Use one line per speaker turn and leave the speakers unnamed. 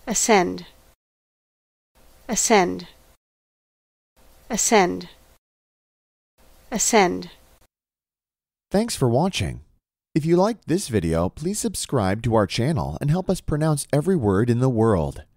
ascend, ascend, ascend, ascend.
Thanks for watching. If you liked this video, please subscribe to our channel and help us pronounce every word in the world.